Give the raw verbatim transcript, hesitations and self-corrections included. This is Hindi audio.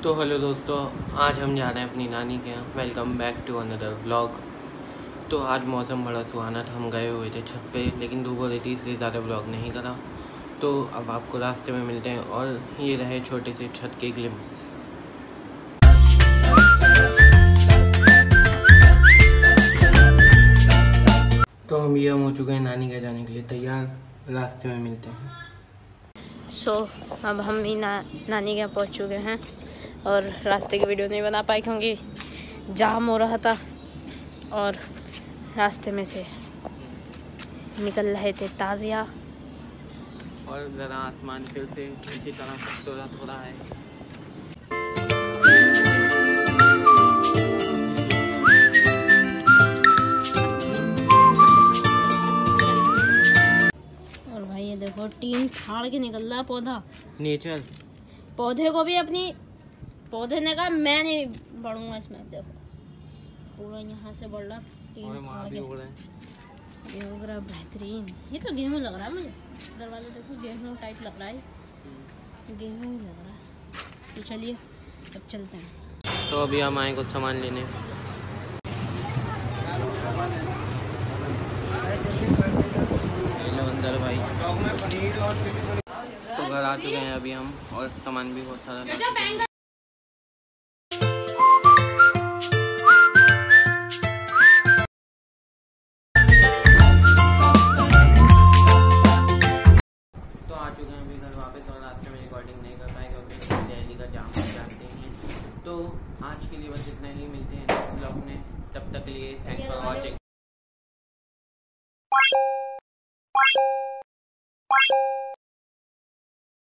तो हेलो दोस्तों, आज हम जा रहे हैं अपनी नानी के यहाँ। Welcome back to another vlog. तो आज मौसम बड़ा सुहाना था, हम गए हुए थे छत पे, लेकिन धूप हो रही थी इसलिए ज़्यादा व्लॉग नहीं करा। तो अब आपको रास्ते में मिलते हैं और ये रहे छोटे से छत के ग्लिम्स। तो हम ये हम हो चुके हैं नानी के जाने के लिए तैयार, रास्ते में मिलते हैं। सो so, अब हम भी ना नानी के यहाँ पहुँच चुके हैं और रास्ते की वीडियो नहीं बना पाए क्योंकि जाम हो रहा था और रास्ते में से निकल रहे थे ताज़िया और ज़रा आसमान फिर से इसी तरह खूबसूरत हो रहा है। और भाई ये देखो टीन फाड़ के निकल रहा पौधा। नेचर पौधे को भी अपनी पौधे ने कहा मैं नहीं बढ़ूंगा इसमें। देखो पूरा यहाँ से बढ़ रहा टीन फाड़ के ये हो रहा बेहतरीन। ये तो गेहूं लग रहा है मुझे, दरवाजा देखो गेहूं टाइप लग रहा है, गेहूं लग रहा है। तो चलिए अब चलते हैं। तो अभी हम आए कुछ सामान लेने। हेलो अंदर भाई। तो घर आ चुके हैं अभी हम और सामान भी बहुत सारा।